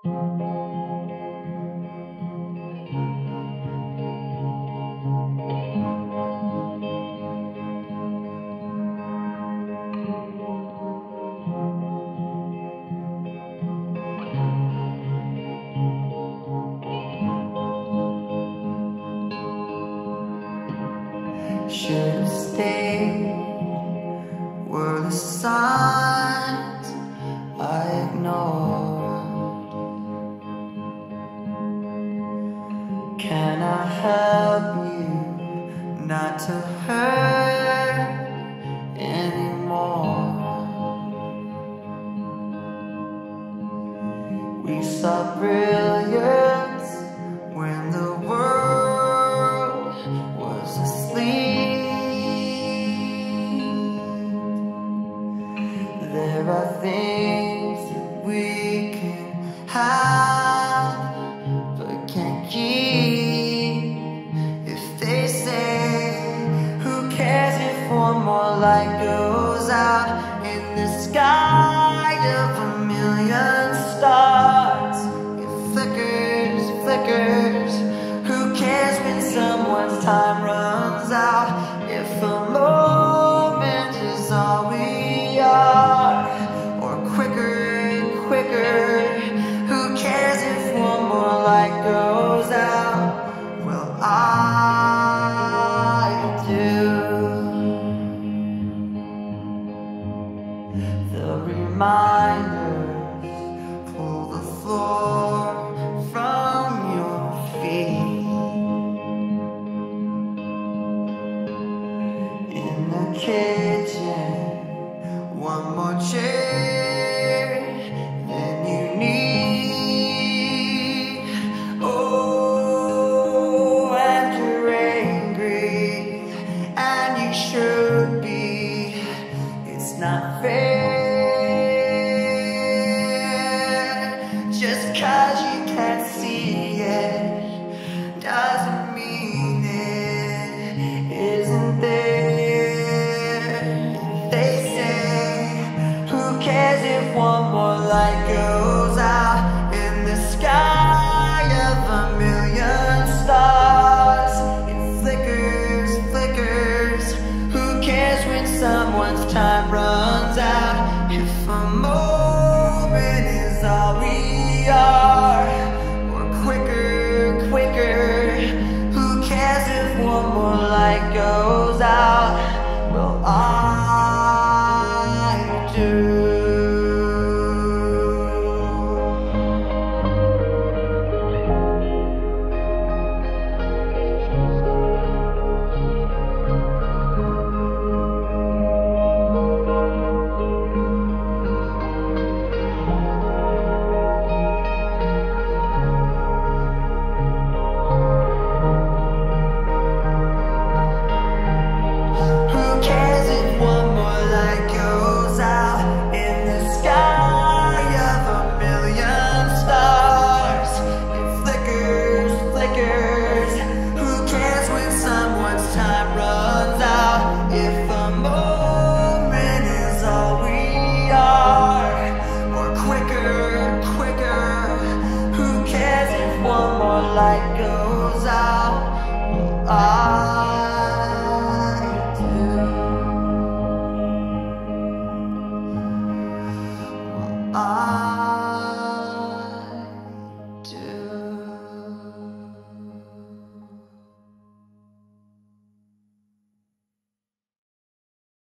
Should've stayed, were the signs I ignored. Can I help you not to hurt anymore? We saw brilliance when the world was asleep. There are things that we can have but can't keep. If they say, who cares if one more light goes out in the sky of a million stars? It flickers, flickers. Who cares when someone's time runs out? If a moment is all we are, or quicker, quicker. Who cares if one more light goes out? Well, I do. The reminders pull the floor from your feet. In the kitchen, one more chair than you need. Oh, and you're angry, and you should be. It's not fair. Just 'cause you can't see it doesn't mean it isn't there. They say, who cares if one more light goes out in the sky of a million stars? It flickers, flickers. Who cares when someone's time runs out? If a moment is all we are, or quicker, quicker. Who cares if one more light goes out? Well, I do. Who cares if one more light goes out in the sky of a million stars? It flickers, flickers. Who cares when someone's time runs out? If a moment is all we are, or quicker, quicker. Who cares if one more light goes out? Well, I do.